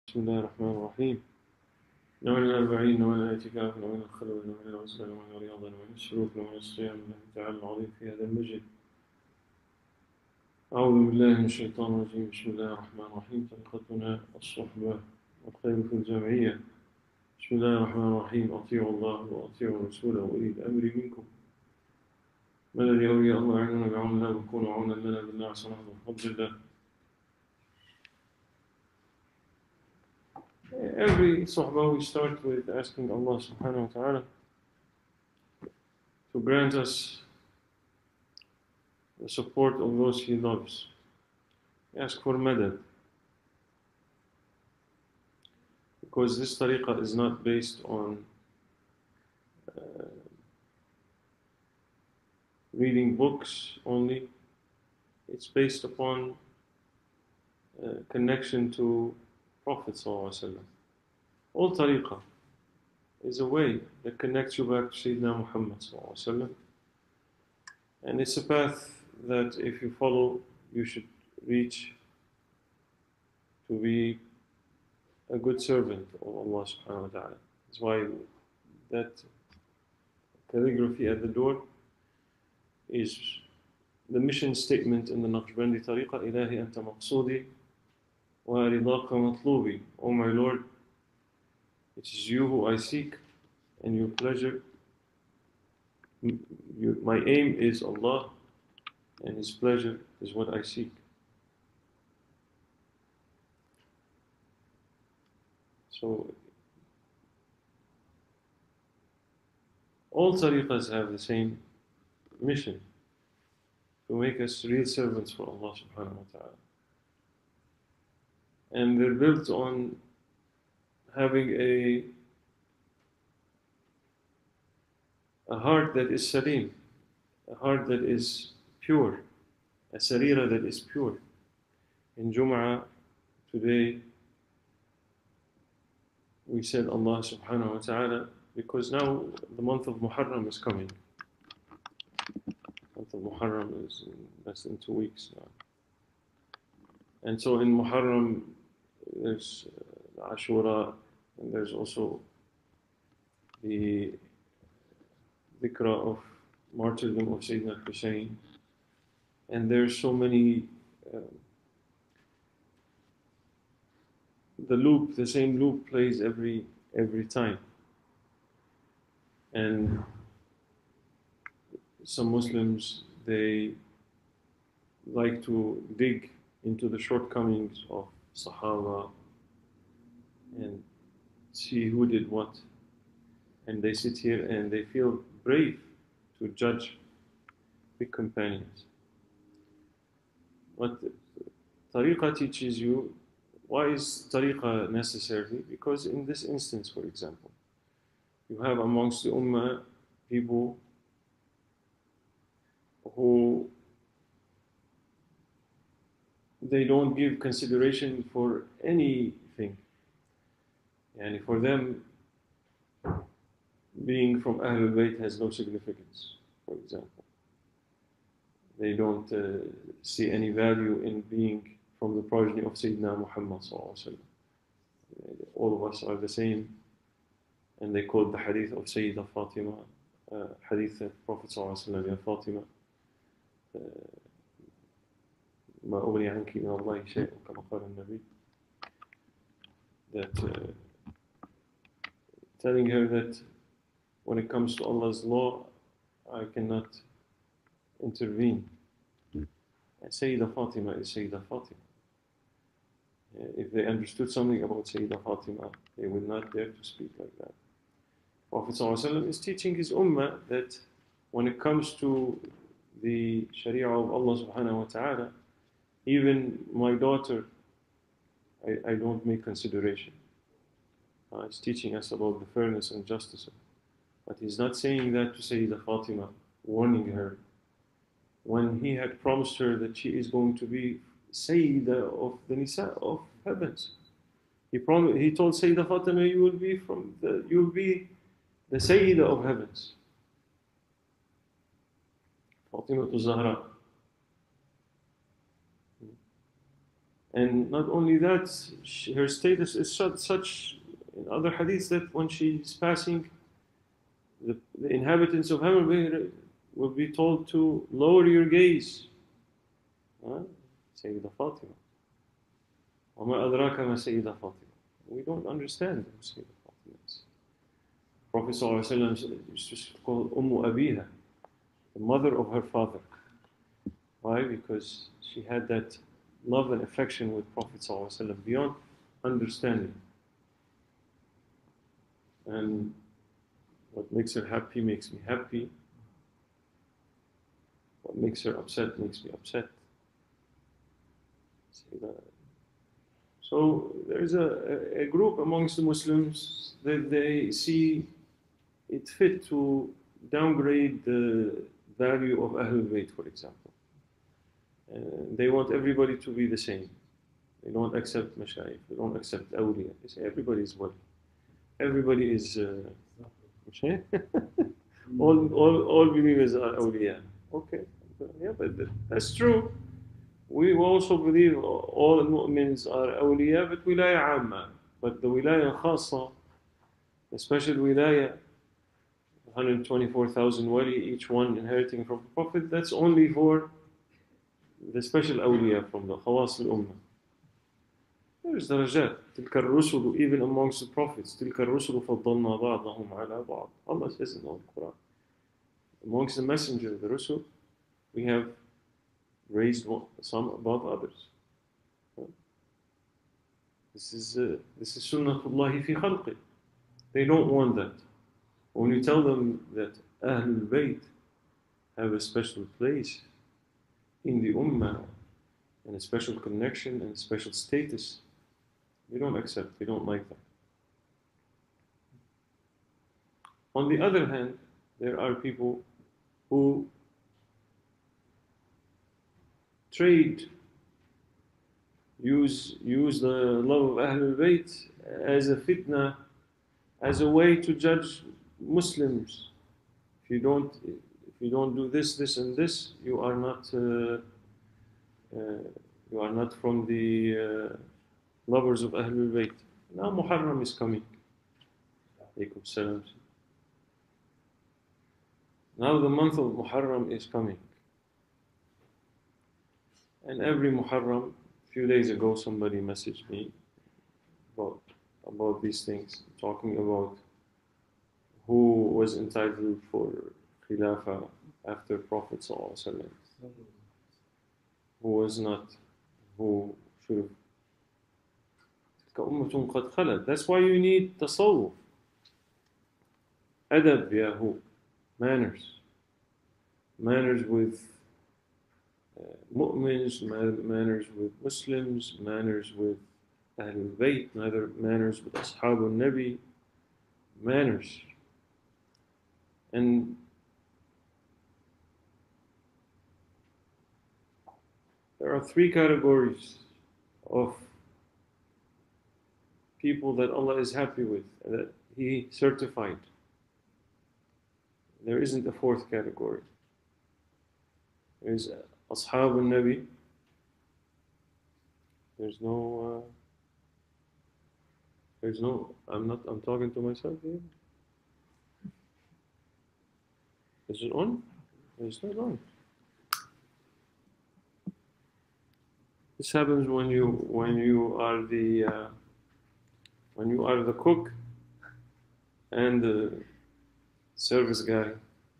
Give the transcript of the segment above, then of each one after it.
بسم الله الرحمن الرحيم. نوع الأربعين، نوع الاعتكاف، نوع الخلوة، نوع العزلة، نوع الرياضة، نوع السلوك، نوع الصيام. الله تعالى العظيم في هذا المجد. أعوذ بالله من الشيطان الرجيم. بسم الله الرحمن الرحيم. طريقتنا الصحبة والخير في الجمعية. بسم الله الرحمن الرحيم. أطيعوا الله وأطيعوا الرسول وأولي الأمر منكم. ما الذي أولي الله يعيننا بعون الله ويكونوا عونا لنا بالله عز وجل بفضل الله. Every صحبة we start with asking Allah subhanahu wa ta'ala to grant us the support of those He loves. Ask for madad, because this tariqah is not based on reading books only. It's based upon connection to Prophet ﷺ. All tariqah is a way that connects you back to Sayyidina Muhammad ﷺ. And it's a path that if you follow, you should reach to be a good servant of Allah subhanahu wa ta'ala. That's why that calligraphy at the door is the mission statement in the Naqshbandi tariqah. Ilahi anta maqsoodi wa ridaka matlubi. Oh my Lord, it is you who I seek and your pleasure. My aim is Allah and His pleasure is what I seek. So all tariqahs have the same mission, to make us real servants for Allah subhanahu wa ta'ala. And they're built on having a heart that is salim, a heart that is pure, a sarira that is pure. In Jum'ah today, we said Allah subhanahu wa ta'ala, because now the month of Muharram is coming. The month of Muharram is in less than 2 weeks now. And so in Muharram, there's Ashura, and there's also the dhikra of martyrdom of Sayyidina Hussein. And there's so many, the same loop plays every time. And some Muslims, they like to dig into the shortcomings of Sahaba and see who did what. And they sit here and they feel brave to judge big companions. What tariqah teaches you, why is tariqah necessary? Because in this instance, for example, you have amongst the ummah people who they don't give consideration for anything. And for them, being from Ahlul Bayt has no significance, for example. They don't see any value in being from the progeny of Sayyidina Muhammad ﷺ. All of us are the same. And they quote the hadith of Sayyidah Fatima, hadith of Prophet ﷺ, Ya Fatima, ما أغني عنك من الله شيء كما قال النبي. That telling her that when it comes to Allah's law, I cannot intervene. And Sayyidah Fatima is Sayyidah Fatima. If they understood something about Sayyidah Fatima, they would not dare to speak like that. Prophet ﷺ is teaching his ummah that when it comes to the Sharia of Allah subhanahu wa ta'ala, even my daughter, I don't make consideration. He's teaching us about the fairness and justice. But he's not saying that to Sayyidah Fatima, warning her, when he had promised her that she is going to be Sayyidah of the Nisa of heavens. He told Sayyidah Fatima, you will be the Sayyidah of heavens. Fatima to Zahra. And not only that, her status is such in other hadiths that when she's passing, the inhabitants of heaven will be told to lower your gaze. Sayyidah Fatima. وَمَا أَدْرَاكَ مَا سَيِّدَةُ فَاطِمَةُ. We don't understand who Sayyidah Fatima is. Prophet ﷺ used to call Ummu Abiha, the mother of her father. Why? Because she had that love and affection with Prophet ﷺ beyond understanding. And what makes her happy makes me happy. What makes her upset makes me upset. So there's a group amongst the Muslims that they see it fit to downgrade the value of Ahlul Bayt, for example. They want everybody to be the same. They don't accept mashayikh, they don't accept awliya. They say everybody is wali. Everybody is all believers are awliya. Okay, yeah, but that's true. We also believe all mu'mins are awliya, but wilaya amma. But the wilaya khasa, the special wilaya, 124,000 wali, each one inheriting from the Prophet, that's only for the special awliya from the khawas al-ummah. There's darajat. تلك الرسل, even amongst the prophets, تلك الرسل فضلنا بعضهم على بعض. Allah says in the Quran. Amongst the messengers, the Rusul, we have raised some above others. This is sunnatullah fi khalqi. They don't want that. When you tell them that Ahlul Bayt have a special place in the Ummah and a special connection and a special status, they don't accept, they don't like that. On the other hand, there are people who use the love of Ahlul Bayt as a fitna, as a way to judge Muslims. If you don't do this, and this, you are not from the lovers of Ahlul Bayt. Now Muharram is coming. Alaykum salam. Now the month of Muharram is coming. And every Muharram, a few days ago, somebody messaged me about these things, talking about who was entitled for Khilafah after Prophet ﷺ, who was not, who should have. That's why you need tasawwuf, adab, yahu, manners with mu'mins, manners with Muslims, manners with Ahlul Bayt, manners with Ashabul Nabi, manners. And there are three categories of people that Allah is happy with, that He certified. There isn't a fourth category. There is Ashabul Nabi. There's no, I'm talking to myself here. Is it on? It's not on. This happens when you are the cook and the service guy.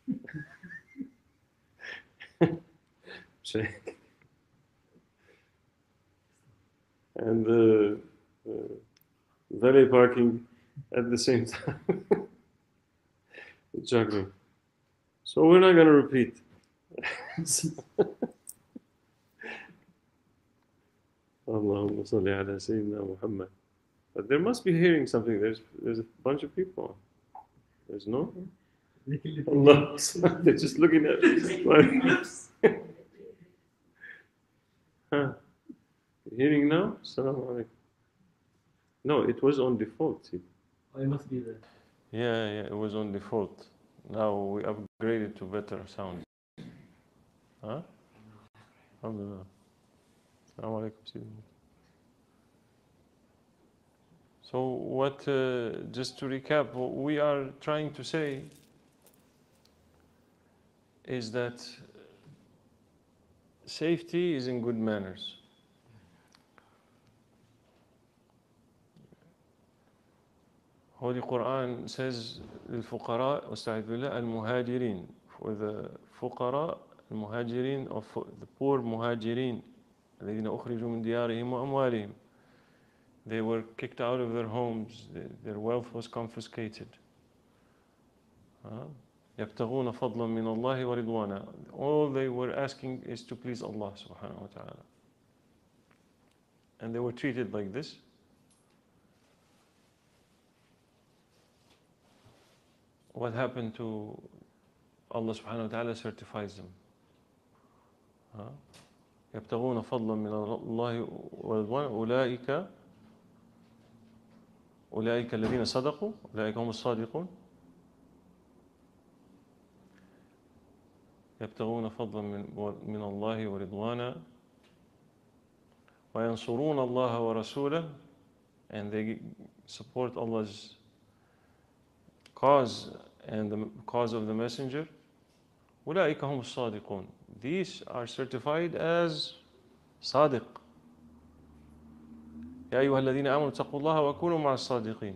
And the valet parking at the same time. Juggling. So we're not going to repeat. Allahumma salli ala Sayyidina Muhammad. But there must be hearing something. There's a bunch of people. There's no? Allah. They're just looking at me. Huh. Hearing now? Assalamu alaikum. No, it was on default. Oh, it must be there. Yeah, it was on default. Now we upgraded to better sound. Huh? Alhamdulillah. Assalamu alaikum. So what, just to recap, what we are trying to say is that safety is in good manners. Holy Quran says للفقراء واستعذ بالله المهاجرين, for the فقراء المهاجرين, of the poor muhajirin الذين أخرجوا من ديارهم وأموالهم. They were kicked out of their homes, their wealth was confiscated. يبتغون فضلا من الله ورضوانا. All they were asking is to please Allah subhanahu wa ta'ala. And they were treated like this. What happened to Allah subhanahu wa ta'ala certifies them. يبتغون فضلا من الله ورضوانا أولئك الذين صدقوا أولئك هم الصادقون. يبتغون فضلا من الله ورضوانا وينصرون الله ورسوله, and they support Allah's cause and the cause of the Messenger. أولئك هم الصادقون. These are certified as صادق. يا أيها الذين آمنوا اتقوا الله وكونوا مع الصادقين.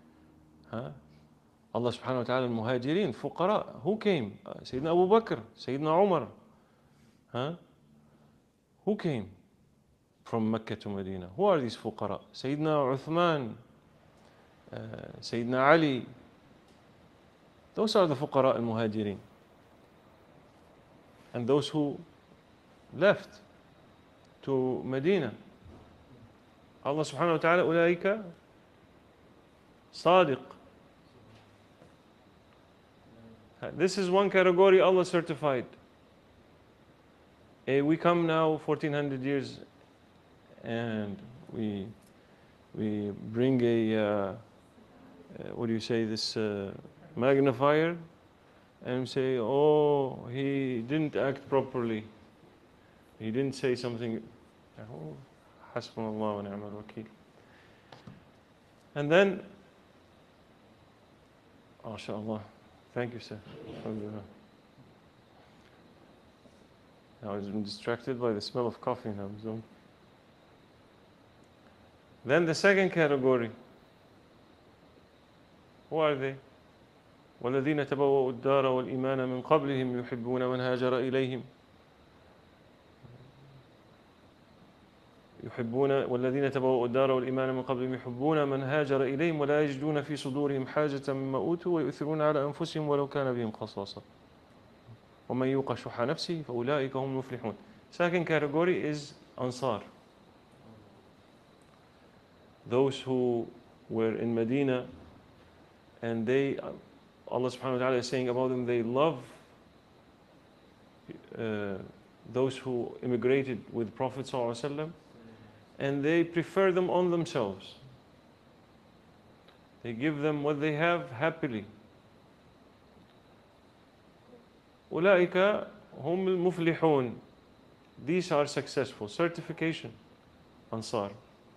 Allah subhanahu wa ta'ala المهاجرين فقراء. Who came? سيدنا أبو بكر, سيدنا عمر. Who came from Mecca to Medina? Who are these فقراء? سيدنا عثمان, سيدنا علي. Those are the فقراء المهاجرين. And those who left to Medina, Allah subhanahu wa ta'ala أولئك صادق. This is one category Allah certified. We come now 1400 years and we bring a what do you say, this magnifier, and say, oh, he didn't act properly, he didn't say something. Hasbunallah wa ni'mal wakeel. And then, MashaAllah, thank you, sir. I was distracted by the smell of coffee now. So. Then the second category, who are they? والذين تبوأوا الدار والإيمان من قبلهم يحبون من هاجر إليهم والذين تبوأوا الدار والإيمان من قبلهم يحبون من هاجر إليهم ولا يجدون في صدورهم حاجة مما أوتوا ويؤثرون على أنفسهم ولو كان بهم خصاصة ومن يوق شح نفسه فأولئك هم المفلحون. Second category is Ansar. Those who were in Medina, and they, Allah subhanahu wa ta'ala is saying about them, they love those who immigrated with Prophet sallallahu alaihi wasallam, and they prefer them on themselves. They give them what they have happily. أولئك هم المفلحون. These are successful. Certification, Ansar.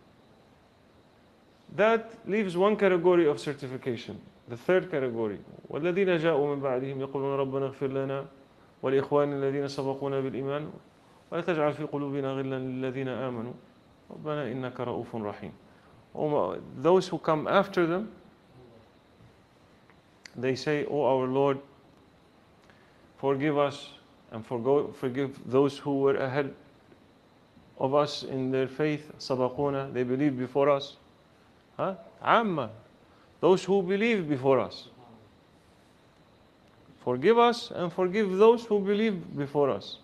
That leaves one category of certification. The third category, والذين جاءوا من بعدهم يقولون ربنا اغفر لنا ولإخواننا الذين سبقونا بالإيمان ولا تجعل في قلوبنا غلا للذين آمنوا ربنا إنك رؤوف رحيم. Those who come after them, they say, "Oh our Lord, forgive us and forgive those who were ahead of us in their faith. سبقونا, they believed before us. عامة, those who believed before us. Forgive us and forgive those who believed before us.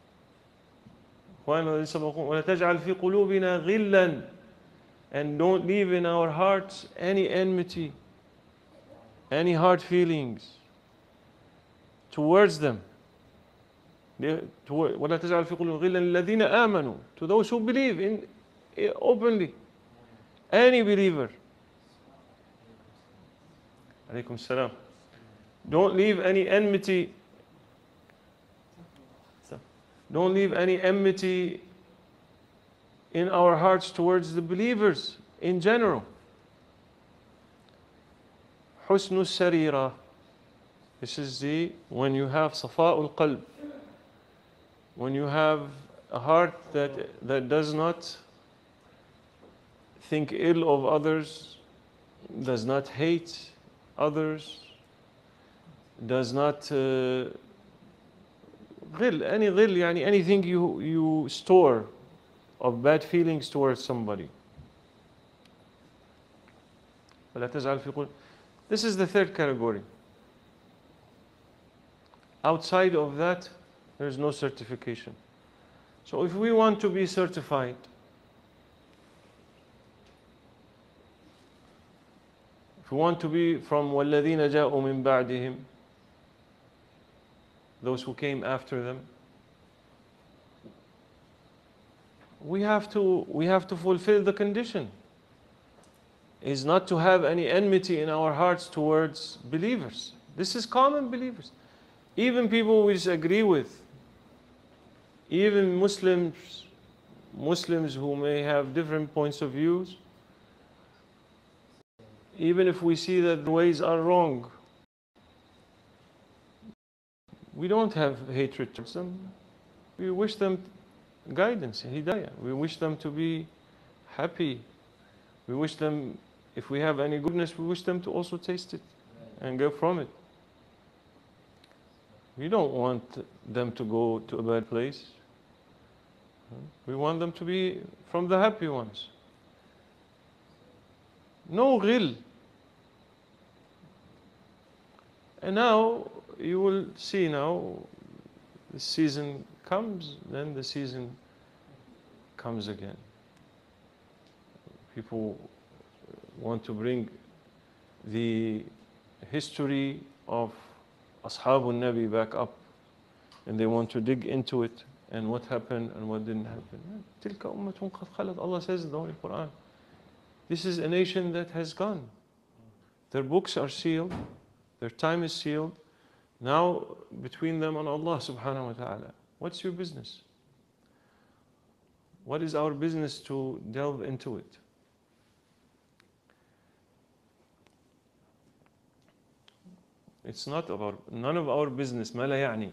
ولا تجعل في قلوبنا غلا, and don't leave in our hearts any enmity, any hard feelings towards them. ولا تجعل في قلوبنا غلا للذين آمنوا, to those who believe in openly. Any believer. Alaykum salam. Don't leave any enmity. Don't leave any enmity in our hearts towards the believers in general. حسن السريرة. This is when you have صفاء القلب, when you have a heart that does not think ill of others, does not hate others, does not غل, any غل يعني anything you store of bad feelings towards somebody. فلا تجعل في قلب. This is the third category. Outside of that, there is no certification. So if we want to be certified, if we want to be from وَالَّذِينَ جَاءُوا مِن بَعْدِهِمْ, those who came after them, we have to fulfill the condition. Is not to have any enmity in our hearts towards believers. This is common believers. Even people we disagree with, even Muslims who may have different points of views, even if we see that the ways are wrong, we don't have hatred towards them. We wish them guidance, hidayah. We wish them to be happy. We wish them, if we have any goodness, we wish them to also taste it and go from it. We don't want them to go to a bad place. We want them to be from the happy ones. No ghil. And now, you will see now, the season comes, then the season comes again. People want to bring the history of Ashabul Nabi back up, and they want to dig into it and what happened and what didn't happen. تِلْكَ أُمَّةٌ قَدْ خَلَتْ. Allah says in the Holy Quran, this is a nation that has gone. Their books are sealed, their time is sealed. Now between them and Allah subhanahu wa ta'ala, what's your business? What is our business to delve into it? It's not about, none of our business, ما لا يعني,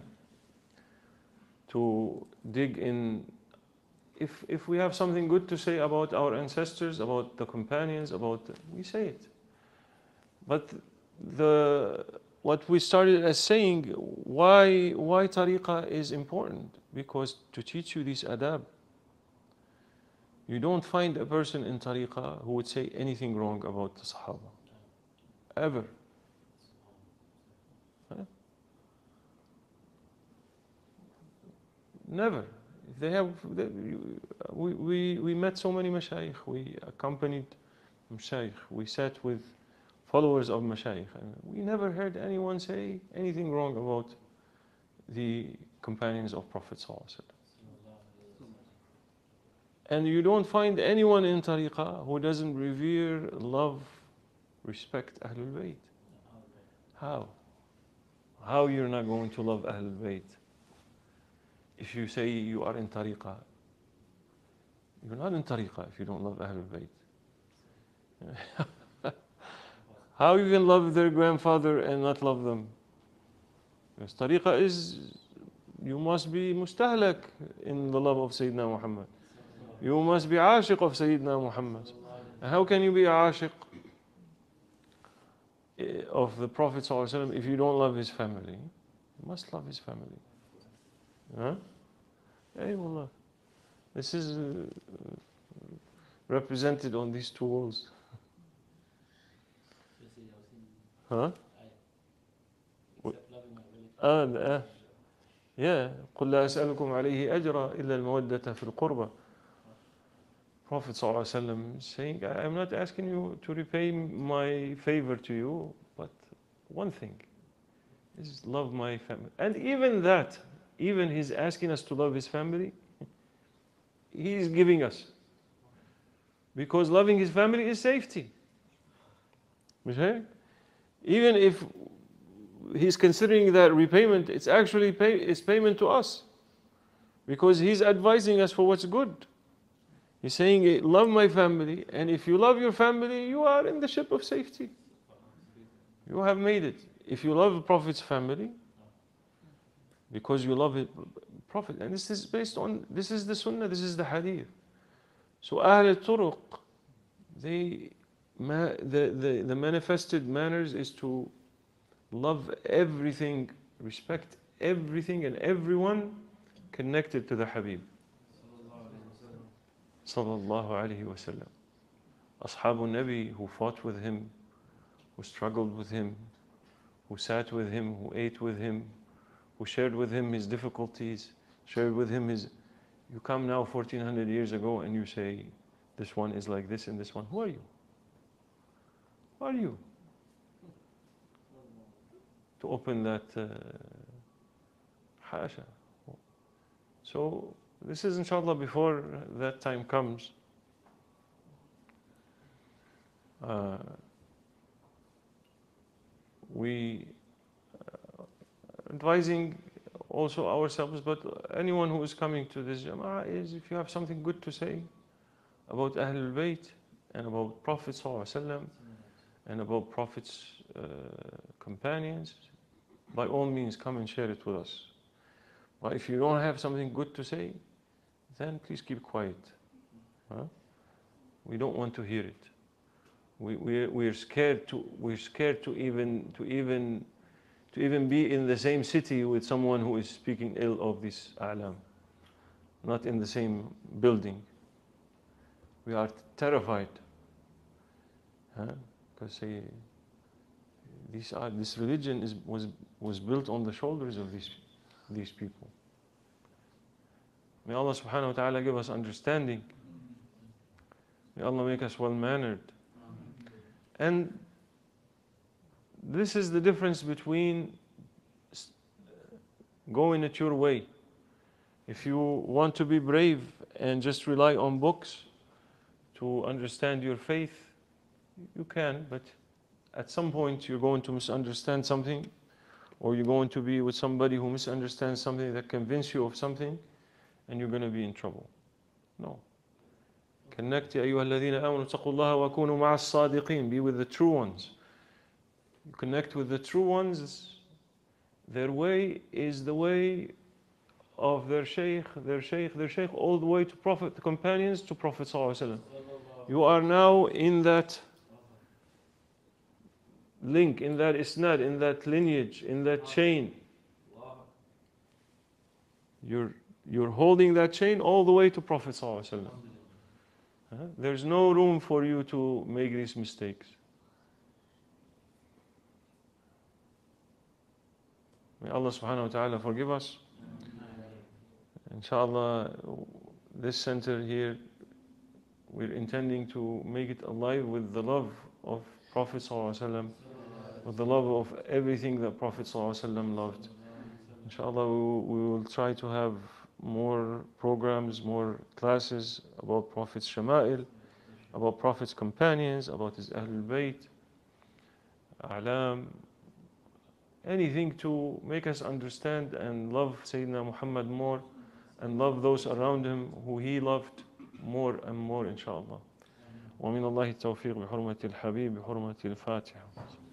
to dig in. If we have something good to say about our ancestors, about the companions, we say it. But what we started as saying, why tariqah is important? Because to teach you these adab. You don't find a person in tariqah who would say anything wrong about the Sahaba. Ever. Never. We met so many mashayikh, we accompanied mashayikh, we sat with followers of mashayikh. We never heard anyone say anything wrong about the companions of Prophet ﷺ. And you don't find anyone in tariqah who doesn't revere, love, respect Ahlul Bayt. How? How you're not going to love Ahlul Bayt? If you say you are in tariqah, you're not in tariqah if you don't love Ahlul Bayt. How you can love their grandfather and not love them? Because tariqah is, you must be mustahlak in the love of Sayyidina Muhammad. You must be ashiq of Sayyidina Muhammad. And how can you be ashiq of the Prophet ﷺ if you don't love his family? You must love his family. Huh? Hey, wallah. This is represented on these two walls. Huh? Yeah. قُلْ لَا أَسْأَلُكُمْ عَلَيْهِ أَجْرًا إِلَّا الْمَوَدَّةَ فِي الْقُرْبَى. Prophet ﷺ is saying, I'm not asking you to repay my favor to you, but one thing is love my family. And even that, even he's asking us to love his family, he is giving us. Because loving his family is safety. Even if he's considering that repayment, it's actually payment to us. Because he's advising us for what's good. He's saying, love my family, and if you love your family, you are in the ship of safety. You have made it. If you love the Prophet's family, because you love it, Prophet, and this is based on, this is the Sunnah, this is the Hadith. So Ahl al-Turuq, the manifested manners is to love everything, respect everything and everyone connected to the Habib. Sallallahu alayhi wa sallam. Ashabu Nabi, who fought with him, who struggled with him, who sat with him, who ate with him, who shared with him his difficulties, shared with him his... You come now 1400 years ago and you say, this one is like this and this one. Who are you? Who are you? To open that hasha. So this is inshallah before that time comes. We advising also ourselves, but anyone who is coming to this Jama'ah, is if you have something good to say about Ahlul Bayt and about Prophet ﷺ and about Prophet's companions, by all means come and share it with us. But if you don't have something good to say, then please keep quiet. We don't want to hear it. We're scared to even be in the same city with someone who is speaking ill of this a'lam, not in the same building. We are terrified, because this religion was built on the shoulders of these people. May Allah subhanahu wa ta'ala give us understanding. May Allah make us well-mannered. And this is the difference between going it your way. If you want to be brave and just rely on books to understand your faith, you can, but at some point you're going to misunderstand something, or you're going to be with somebody who misunderstands something that convinces you of something, and you're going to be in trouble. No. Connect, يا أيها الذين آمنوا اتقوا الله وكونوا مع الصادقين. Be with the true ones. You connect with the true ones. Their way is the way of their shaykh, all the way to Prophet, the companions, to Prophet ﷺ. You are now in that link, in that isnad, in that lineage, in that chain. You're holding that chain all the way to Prophet ﷺ. There's no room for you to make these mistakes. May Allah subhanahu wa ta'ala forgive us. Inshallah, this center here, we're intending to make it alive with the love of Prophet ﷺ, with the love of everything that Prophet ﷺ loved. Inshallah, we will try to have more programs, more classes about Prophet's Shama'il, about Prophet's companions, about his Ahlul Bayt, A'lam, anything to make us understand and love Sayyidina Muhammad more, and love those around him who he loved more and more, inshallah. ومن الله التوفيق بحرمة الحبيب بحرمة الفاتحة.